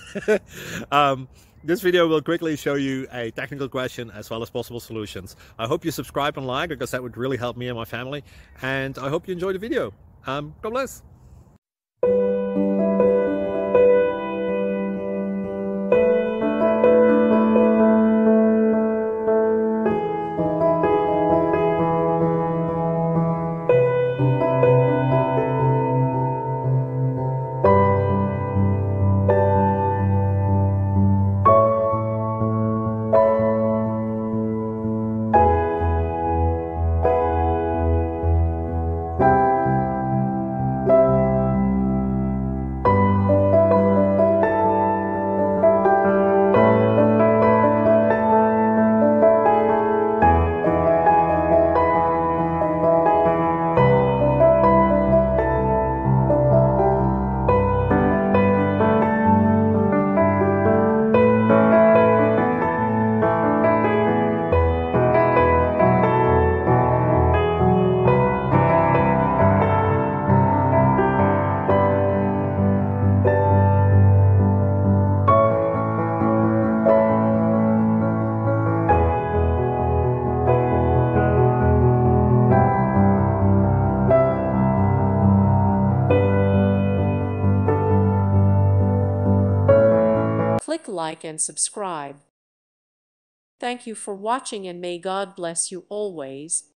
This video will quickly show you a technical question as well as possible solutions. I hope you subscribe and like, because that would really help me and my family. And I hope you enjoy the video. God bless. Click like and subscribe. Thank you for watching, and may God bless you always.